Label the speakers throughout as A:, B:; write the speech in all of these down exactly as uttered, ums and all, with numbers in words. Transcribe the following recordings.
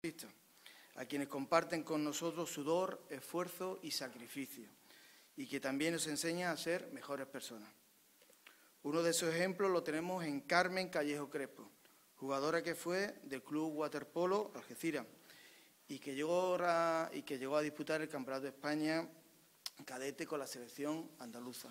A: a quienes comparten con nosotros sudor, esfuerzo y sacrificio, y que también nos enseñan a ser mejores personas. Uno de esos ejemplos lo tenemos en Carmen Callejo Crespo, jugadora que fue del Club Waterpolo Algeciras y que llegó a, y que llegó a disputar el Campeonato de España cadete con la selección andaluza.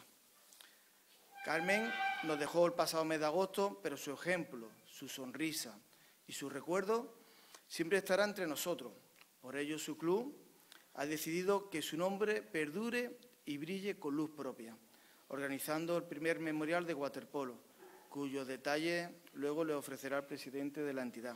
A: Carmen nos dejó el pasado mes de agosto, pero su ejemplo, su sonrisa y su recuerdo siempre estará entre nosotros. Por ello, su club ha decidido que su nombre perdure y brille con luz propia, organizando el primer memorial de waterpolo, cuyos detalles luego le ofrecerá el presidente de la entidad.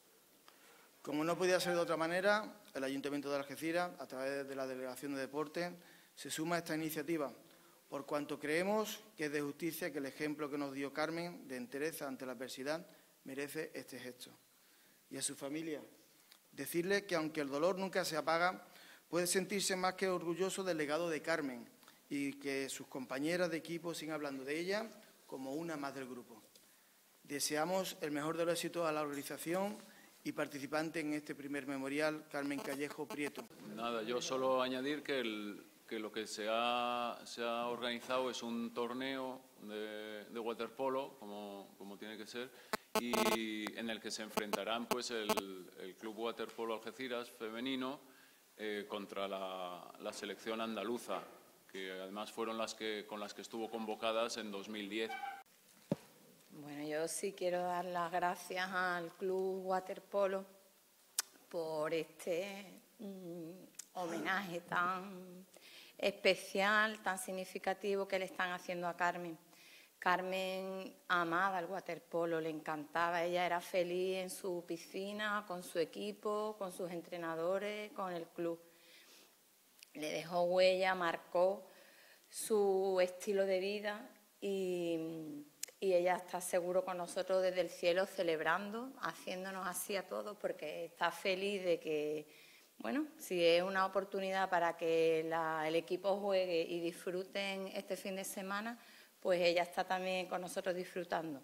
A: Como no podía ser de otra manera, el Ayuntamiento de Algeciras, a través de la Delegación de Deportes, se suma a esta iniciativa, por cuanto creemos que es de justicia que el ejemplo que nos dio Carmen de entereza ante la adversidad merece este gesto. Y a su familia, decirle que aunque el dolor nunca se apaga, puede sentirse más que orgulloso del legado de Carmen y que sus compañeras de equipo sigan hablando de ella como una más del grupo. Deseamos el mejor de los éxitos a la organización y participante en este primer memorial, Carmen Callejo Prieto.
B: Nada, yo solo añadir que, el, que lo que se ha, se ha organizado es un torneo de, de waterpolo, como, como tiene que ser, y en el que se enfrentarán pues el, el Club Waterpolo Algeciras femenino eh, contra la, la selección andaluza, que además fueron las que, con las que estuvo convocadas en dos mil diez.
C: Bueno, yo sí quiero dar las gracias al Club Waterpolo por este mm, homenaje tan especial, tan significativo que le están haciendo a Carmen. Carmen amaba el waterpolo, le encantaba, ella era feliz en su piscina, con su equipo, con sus entrenadores, con el club. Le dejó huella, marcó su estilo de vida y, y ella está seguro con nosotros desde el cielo celebrando, haciéndonos así a todos porque está feliz de que, bueno, si es una oportunidad para que la, el equipo juegue y disfruten este fin de semana, pues ella está también con nosotros disfrutando.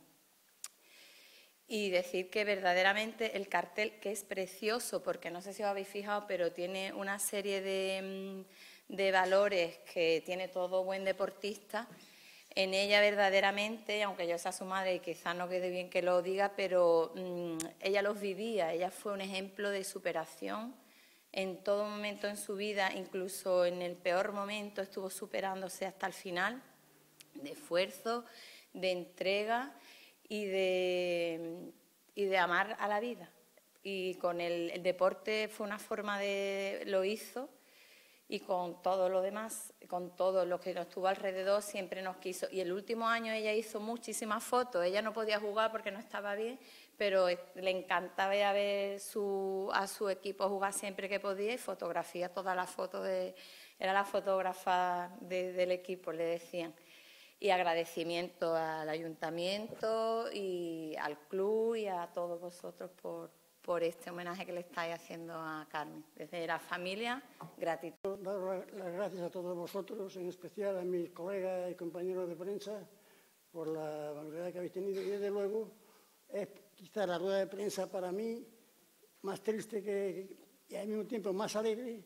C: Y decir que verdaderamente el cartel, que es precioso, porque no sé si os habéis fijado, pero tiene una serie de, de valores que tiene todo buen deportista. En ella verdaderamente, aunque yo sea su madre y quizás no quede bien que lo diga, pero mmm, ella los vivía, ella fue un ejemplo de superación en todo momento en su vida, incluso en el peor momento estuvo superándose hasta el final, de esfuerzo, de entrega y de, y de amar a la vida. Y con el, el deporte fue una forma de... lo hizo y con todo lo demás, con todo lo que nos estuvo alrededor siempre nos quiso. Y el último año ella hizo muchísimas fotos, ella no podía jugar porque no estaba bien, pero le encantaba ir a ver su, a su equipo jugar siempre que podía y fotografía todas las fotos, de, era la fotógrafa de, del equipo, le decían. Y agradecimiento al ayuntamiento y al club y a todos vosotros por, por este homenaje que le estáis haciendo a Carmen. Desde la familia, gratitud.
D: Dar las gracias a todos vosotros, en especial a mis colegas y compañeros de prensa, por la amabilidad que habéis tenido. Y desde luego es quizá la rueda de prensa para mí más triste que, y al mismo tiempo más alegre.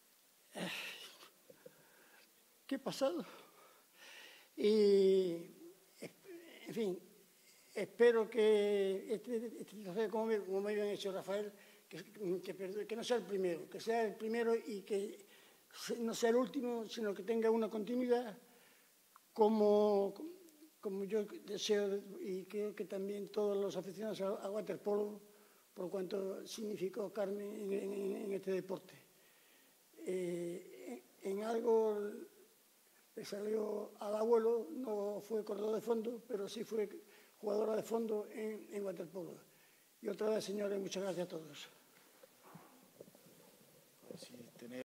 D: ¿Qué ha pasado? Y, en fin, espero que este, este como, me, como me habían hecho Rafael, que, que, que no sea el primero, que sea el primero y que no sea el último, sino que tenga una continuidad como, como yo deseo y creo que también todos los aficionados a, a waterpolo, por cuanto significó Carmen en, en, en este deporte. Eh, en, en algo... le salió al abuelo, no fue corredor de fondo, pero sí fue jugadora de fondo en, en waterpolo. Y otra vez, señores, muchas gracias a todos.